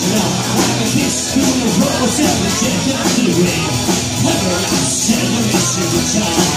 original. Like a fistful of roses, we take it to the grave. Everlasting, the mystery child.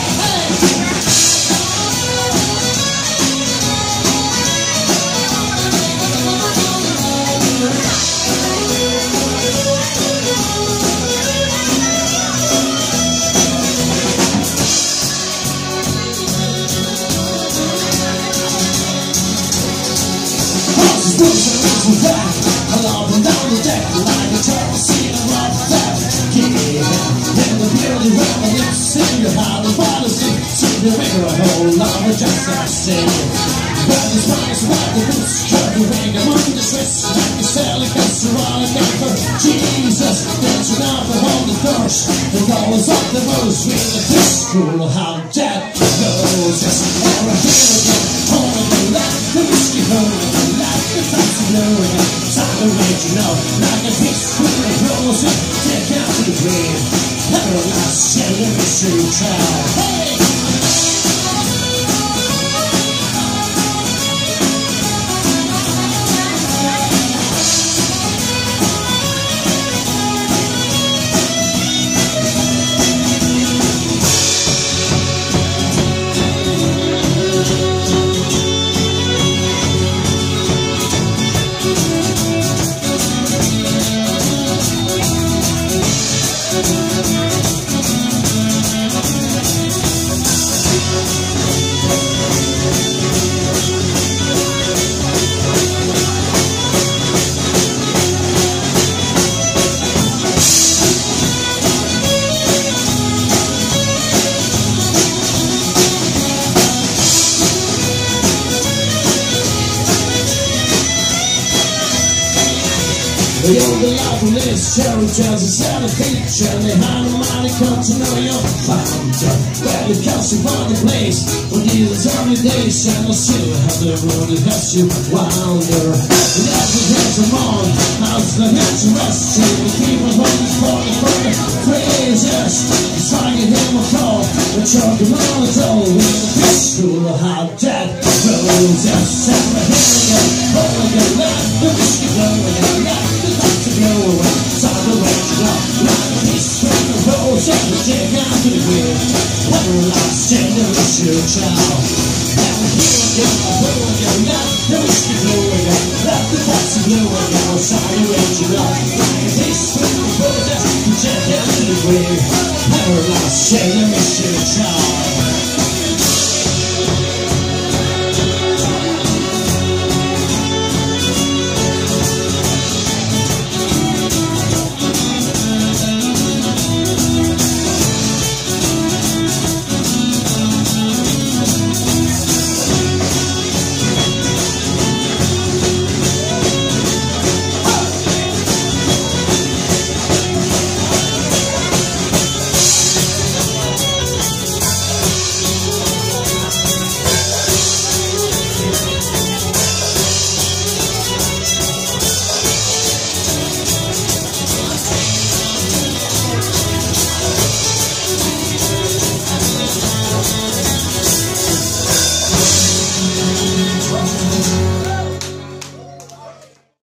I love them down the deck like a turtle scene of love that yeah, in the beauty realm of lips sing your heart and policy to the river a whole lot of just that sing. But the spice about the boots cut the ring among the Swiss like a sailing casserole and for Jesus dancing out the holy thirst the colors of the rose with the fistful how that goes just or a hero again holding the light the whiskey holding the light the fancy blowing time original like a fistful of roses take out to the grave everlasting the mystery child. Hey! The only life from this cherry tells us how to feature. And they hide a mighty come to know your founder. Where the country found the place for these early days. And I'll still have the road that helps you wander. And as we get them on, how's the head to rest? We keep on holding for the phrases. It's trying to hear my call. We're choking on the door with a fistful of how that goes. Just have a hearing and holding your life. The whiskey blowing your life. Go away, time to wake it up. Like a fistful of roses, we take out to the grave. Everlasting, the mystery child. And here again, I blow again, now the whiskey blowing up. Like the fancy blowing out, time to wake it up. Like a fistful of roses, we take out to the grave. Everlasting, the mystery child.